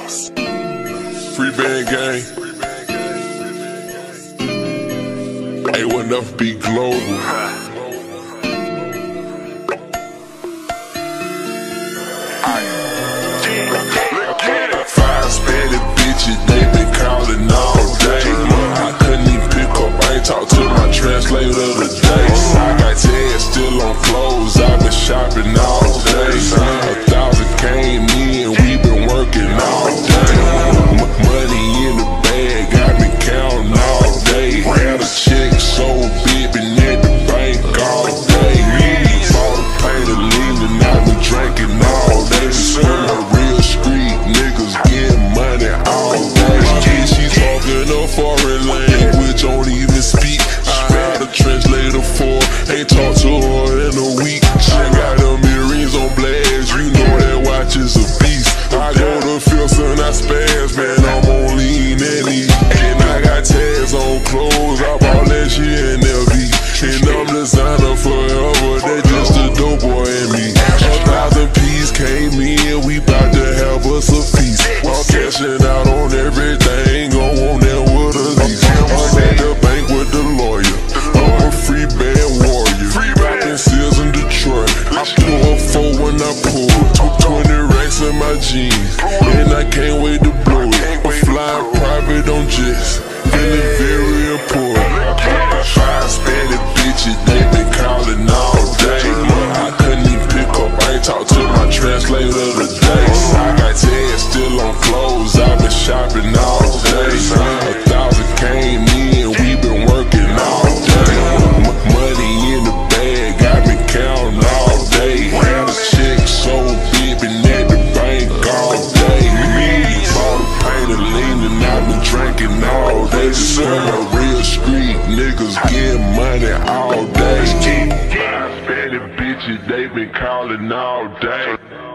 Free band gang. Ain't what enough be global. Five Spanish bitches, they been calling all day. I couldn't even pick up, I ain't talk to my translator today. I got tags still on clothes, I've been shopping all day. 1,000 came in, we been working all day. Money in the bag, I've been counting all day. Had a check so big, been at the bank all day. Bought a paint of lean and I've been drinking all day. A real street niggas getting money all day. She talking a foreign language, don't even speak. I had a translator for, ain't talked to her in a week. I got them earrings on blast, you know that watch is a beast. I go to Phil's and I spaz, man, I'm on lean and eat. And I got tags on clothes, I bought that shit in LV. And I'm designer forever, that just a dope boy in me. 1,000 P's came in, we bout to have us a feast. I'm cashing out on everything, gon' want that with a lease. I'm at the bank with the lawyer, I'm a free band warrior. Rockin' seals in Detroit, I blew a 4 when I pulled 20 racks in my jeans, and I can't wait to blow it. I'm flying private on jets, feeling very important. Five Spanish bitches, they been calling all day. I couldn't even pick up, I ain't talk to my translator today. I got tags still on clothes, I've been shopping all day. 1,000 came in, we been working all day. Money in the bag, I've been counting all day. Had a check so big, been at the bank all day. Bought a paint of lean and I've been drinking all day. A real street niggas getting money all day. Five Spanish bitches, they been calling all day.